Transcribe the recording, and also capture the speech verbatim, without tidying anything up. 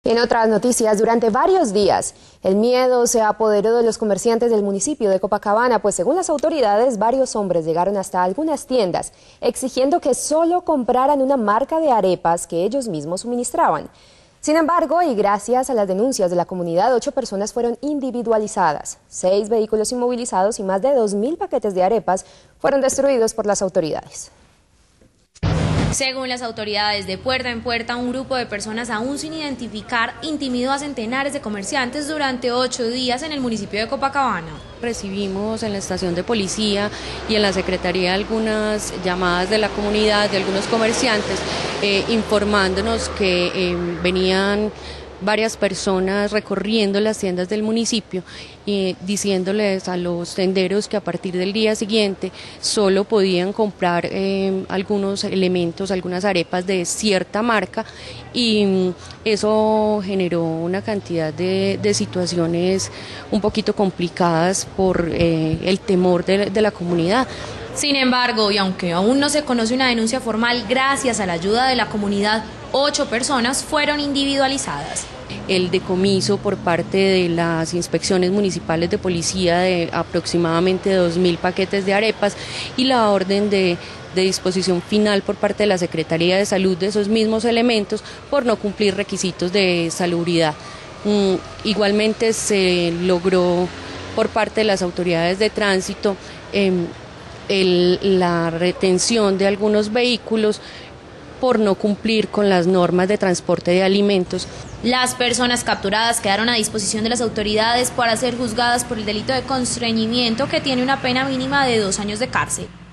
En otras noticias, durante varios días, el miedo se apoderó de los comerciantes del municipio de Copacabana, pues según las autoridades, varios hombres llegaron hasta algunas tiendas exigiendo que solo compraran una marca de arepas que ellos mismos suministraban. Sin embargo, y gracias a las denuncias de la comunidad, ocho personas fueron individualizadas, seis vehículos inmovilizados y más de dos mil paquetes de arepas fueron destruidos por las autoridades. Según las autoridades, de puerta en puerta, un grupo de personas aún sin identificar intimidó a centenares de comerciantes durante ocho días en el municipio de Copacabana. Recibimos en la estación de policía y en la secretaría algunas llamadas de la comunidad, de algunos comerciantes, eh, informándonos que eh, venían varias personas recorriendo las tiendas del municipio y diciéndoles a los tenderos que a partir del día siguiente solo podían comprar eh, algunos elementos, algunas arepas de cierta marca, y eso generó una cantidad de, de situaciones un poquito complicadas por eh, el temor de, de la comunidad. Sin embargo, y aunque aún no se conoce una denuncia formal, gracias a la ayuda de la comunidad, ocho personas fueron individualizadas. El decomiso por parte de las inspecciones municipales de policía de aproximadamente dos mil paquetes de arepas y la orden de, de disposición final por parte de la Secretaría de Salud de esos mismos elementos por no cumplir requisitos de salubridad. Mm, igualmente se logró por parte de las autoridades de tránsito eh, el, la retención de algunos vehículos por no cumplir con las normas de transporte de alimentos. Las personas capturadas quedaron a disposición de las autoridades para ser juzgadas por el delito de constreñimiento, que tiene una pena mínima de dos años de cárcel.